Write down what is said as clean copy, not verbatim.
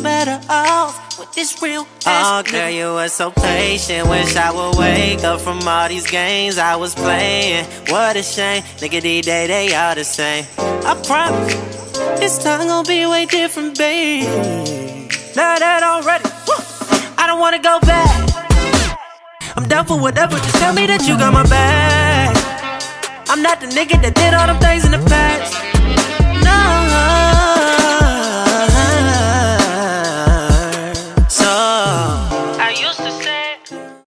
better off with this real ass. Oh, girl, you were so patient. Wish I would wake up from all these games I was playing. What a shame, nigga, these days they all the same. I promise, this time gon' be way different, babe. Know that already. I don't wanna go back. I'm down for whatever, just tell me that you got my back. I'm not the nigga that did all them things in the past.